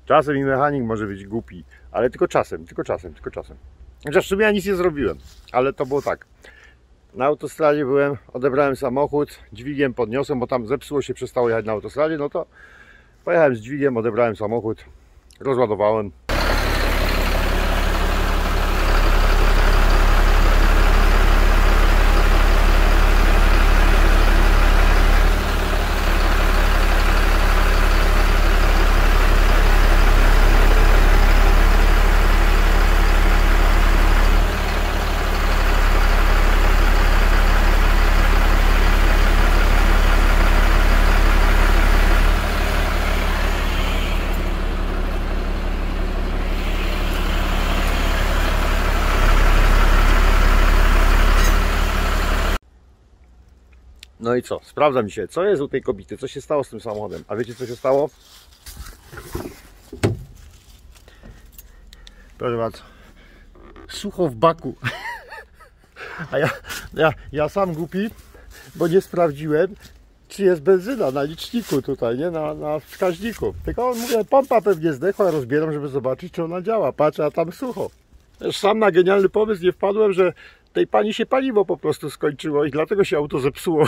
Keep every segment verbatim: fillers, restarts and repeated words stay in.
Czasem i mechanik może być głupi, ale tylko czasem, tylko czasem, tylko czasem. Chociaż w sumie ja nic nie zrobiłem, ale to było tak. Na autostradzie byłem, odebrałem samochód, dźwigiem podniosłem, bo tam zepsuło się, przestało jechać na autostradzie, no to pojechałem z dźwigiem, odebrałem samochód, rozładowałem. No i co? Sprawdza mi się, co jest u tej kobiety, co się stało z tym samochodem. A wiecie, co się stało? Proszę bardzo, sucho w baku. A ja, ja, ja sam głupi, bo nie sprawdziłem, czy jest benzyna na liczniku tutaj, nie? Na, na wskaźniku. Tylko on mówi, pompa pewnie zdechła, rozbieram, żeby zobaczyć, czy ona działa. Patrzę, a tam sucho. Też sam na genialny pomysł nie wpadłem, że tej pani się paliwo po prostu skończyło i dlatego się auto zepsuło.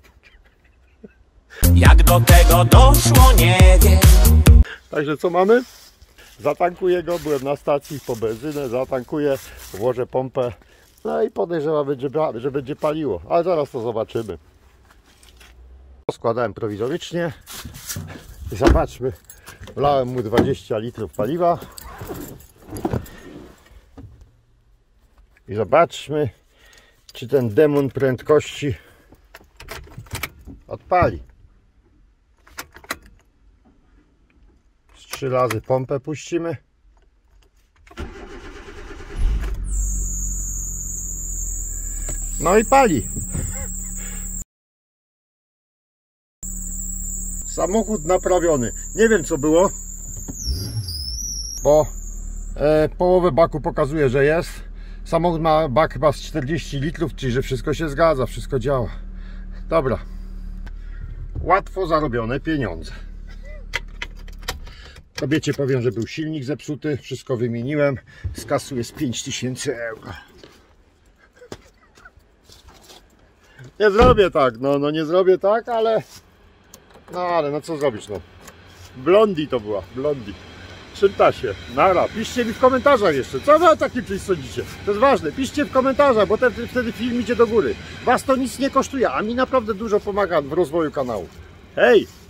Jak do tego doszło, nie wiem. Także co mamy? Zatankuję go, byłem na stacji po benzynę, zatankuję, włożę pompę. No i podejrzewam, że będzie paliło, ale zaraz to zobaczymy. Składałem prowizorycznie. Zobaczmy, wlałem mu dwadzieścia litrów paliwa. I zobaczmy, czy ten demon prędkości odpali. Z trzy razy pompę puścimy. No i pali. Samochód naprawiony. Nie wiem, co było, bo e, połowę baku pokazuje, że jest. Samochód ma bak chyba z czterdzieści litrów, czyli że wszystko się zgadza, wszystko działa. Dobra. Łatwo zarobione pieniądze. Kobiecie powiem, że był silnik zepsuty, wszystko wymieniłem. Z kasu jest pięć tysięcy euro. Nie zrobię tak, no, no nie zrobię tak, ale... No ale no co zrobić, no. Blondi to była, blondi. Czyta się, nara. Piszcie mi w komentarzach jeszcze, co wy o takim czymś sądzicie. To jest ważne, piszcie w komentarzach, bo ten, wtedy film idzie do góry. Was to nic nie kosztuje, a mi naprawdę dużo pomaga w rozwoju kanału. Hej!